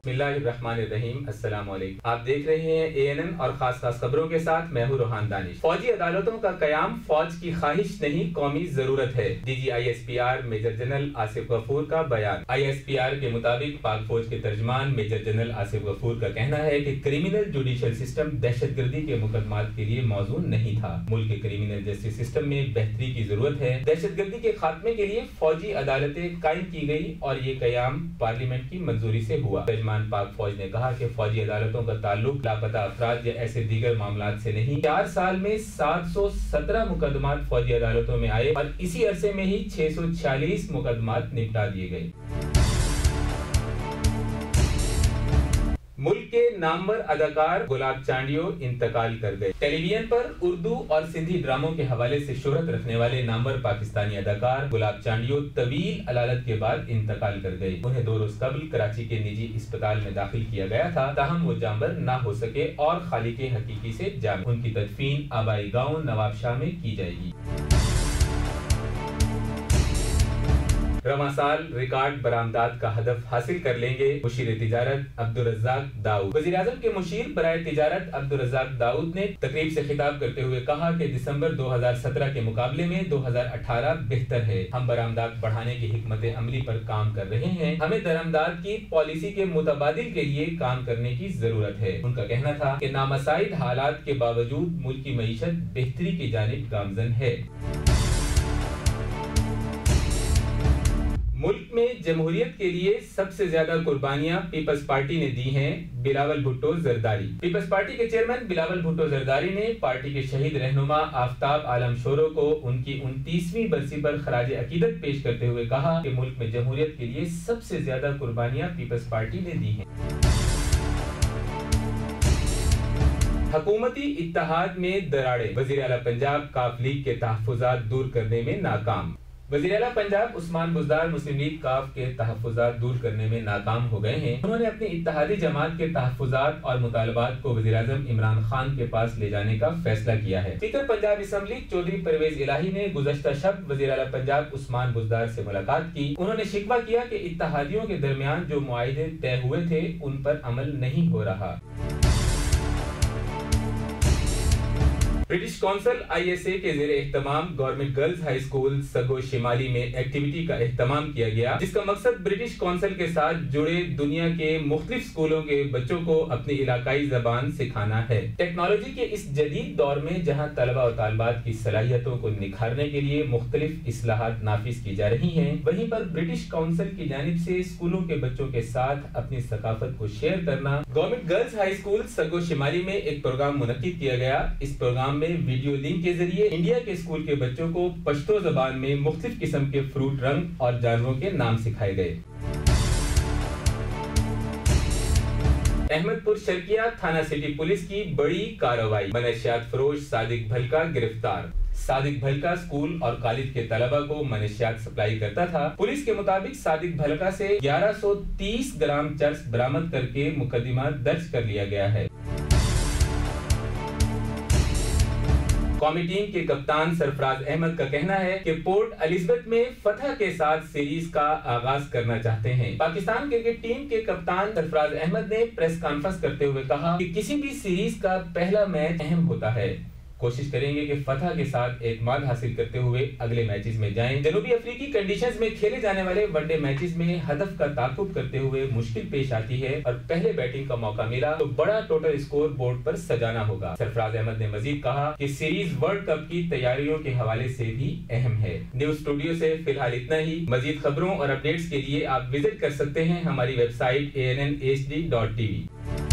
بسم اللہ الرحمن الرحیم، السلام علیکم۔ آپ دیکھ رہے ہیں ANN اور خاص خبروں کے ساتھ میں ہوں روحان دانش۔ فوجی عدالتوں کا قیام فوج کی خواہش نہیں، قومی ضرورت ہے۔ DG ISPR major general Asif Ghafoor کا بیان۔ ISPR کے مطابق پاک فوج کے ترجمان میجر جنرل آصف غفور کا کہنا ہے کہ کرمنل جوڈیشل سسٹم دہشت گردی کے مقدمات کے لیے موزوں نہیں تھا۔ ملک کے کرمنل جسٹس سسٹم میں بہتری کی ضرورت ہے۔ دہشت گردی کے خاتمے کے لیے فوجی عدالتیں قائم کی گئی اور یہ قیام پارلیمنٹ کی منظوری سے ہوا۔ ترجمان پاک فوج نے کہا کہ فوجی عدالتوں کا تعلق لاپتہ افراد یا ایسے دیگر معاملات سے نہیں۔ 4 سال میں 717 مقدمات فوجی عدالتوں میں آئے اور اسی عرصے میں ہی 646 مقدمات نپٹا دیے گئے۔ ملک کے نامور اداکار گلاب چانڈیو انتقال کر گئے۔ ٹیلی ویژن پر اردو اور سندھی ڈراموں کے حوالے سے شہرت رکھنے والے نامور پاکستانی اداکار گلاب چانڈیو طویل علالت کے بعد انتقال کر گئے۔ انہیں 2 روز قبل کراچی کے نجی اسپتال میں داخل کیا گیا تھا، تاہم وہ جانبر نہ ہو سکے اور خالق حقیقی سے جامع۔ ان کی تدفین آبائی گاؤں نواب شاہ میں کی جائے گی۔ رواں سال ریکارڈ برآمدات کا ہدف حاصل کر لیں گے مشیر تجارت عبدالرزاق داؤد۔ وزیراعظم کے مشیر برائے تجارت عبدالرزاق داؤد نے تقریب سے خطاب کرتے ہوئے کہا کہ دسمبر 2017 کے مقابلے میں 2018 بہتر ہے۔ ہم برآمدات بڑھانے کی حکمت عملی پر کام کر رہے ہیں۔ ہمیں درآمدات کی پالیسی کے متبادل کے لیے کام کرنے کی ضرورت ہے۔ ان کا کہنا تھا کہ نامساعد حالات کے باوجود ملک کی معیشت بہتری کی جانب گامزن ہے۔ ملک میں جمہوریت کے لیے سب سے زیادہ قربانیاں پیپلز پارٹی نے دی ہیں، بلاول بھٹو زرداری۔ پیپلز پارٹی کے چیئرمین بلاول بھٹو زرداری نے پارٹی کے شہید رہنما آفتاب عالم شورو کو ان کی 29ویں برسی پر خراج عقیدت پیش کرتے ہوئے کہا کہ ملک میں جمہوریت کے لیے سب سے زیادہ قربانیاں پیپلز پارٹی نے دی ہیں۔ حکومتی اتحاد میں دراڑیں، وزیر اعلیٰ پنجاب کاف لیگ کے تحفظات دور کرنے میں ناکام۔ وزیر اعلیٰ پنجاب عثمان بزدار مسلم لیگ کاف کے تحفظات دور کرنے میں ناکام ہو گئے ہیں۔ انہوں نے اپنی اتحادی جماعت کے تحفظات اور مطالبات کو وزیر اعظم عمران خان کے پاس لے جانے کا فیصلہ کیا ہے۔ اسپیکر پنجاب اسمبلی چودھری پرویز الہی نے گزشتہ شب وزیر اعلیٰ پنجاب عثمان بزدار سے ملاقات کی۔ انہوں نے شکوہ کیا کہ اتحادیوں کے درمیان جو معاہدے طے ہوئے تھے ان پر عمل نہیں ہو رہا۔ برٹش کونسل ISA کے زیر اہتمام government girls high school Sigu شمالی میں ایکٹیویٹی کا اہتمام کیا گیا، جس کا مقصد برٹش کونسل کے ساتھ جڑے دنیا کے مختلف اسکولوں کے بچوں کو اپنی علاقائی زبان سکھانا ہے۔ ٹیکنالوجی کے اس جدید دور میں جہاں طلبہ و طالبات کی صلاحیتوں کو نکھارنے کے لیے مختلف اصلاحات نافذ کی جا رہی ہیں، وہیں پر برٹش کونسل کی جانب سے اسکولوں کے بچوں کے ساتھ اپنی ثقافت کو شیئر کرنا، government girls high school Sigu شمالی میں ایک پروگرام منعقد کیا گیا۔ اس پروگرام میں ویڈیو لنک کے ذریعے انڈیا کے اسکول کے بچوں کو پشتو زبان میں مختلف قسم کے فروٹ، رنگ اور جانوروں کے نام سکھائے گئے۔ احمد پور شرقیہ تھانہ سٹی پولیس کی بڑی کارروائی، منشیات فروش صادق بھلکا گرفتار۔ صادق بھلکا اسکول اور کالج کے طلبہ کو منشیات سپلائی کرتا تھا۔ پولیس کے مطابق صادق بھلکا سے 1130 گرام چرس برآمد کر کے مقدمہ درج کر لیا گیا ہے۔ قومی ٹیم کے کپتان سرفراز احمد کا کہنا ہے کہ پورٹ الزبتھ میں فتح کے ساتھ سیریز کا آغاز کرنا چاہتے ہیں۔ پاکستان کرکٹ ٹیم کے کپتان سرفراز احمد نے پریس کانفرنس کرتے ہوئے کہا کہ کسی بھی سیریز کا پہلا میچ اہم ہوتا ہے۔ کوشش کریں گے کہ فتح کے ساتھ اعتماد حاصل کرتے ہوئے اگلے میچز میں جائیں۔ جنوبی افریقی کنڈیشنز میں کھیلے جانے والے ون ڈے میچز میں ہدف کا تعاقب کرتے ہوئے مشکل پیش آتی ہے اور پہلے بیٹنگ کا موقع ملا تو بڑا ٹوٹل اسکور بورڈ پر سجانا ہوگا۔ سرفراز احمد نے مزید کہا کہ سیریز ورلڈ کپ کی تیاریوں کے حوالے سے بھی اہم ہے۔ نیوز اسٹوڈیو سے فی الحال اتنا ہی۔ مزید خبروں اور اپڈیٹس کے لیے آپ وزٹ کر سکتے ہیں ہماری ویب سائٹ ANNHD.tv۔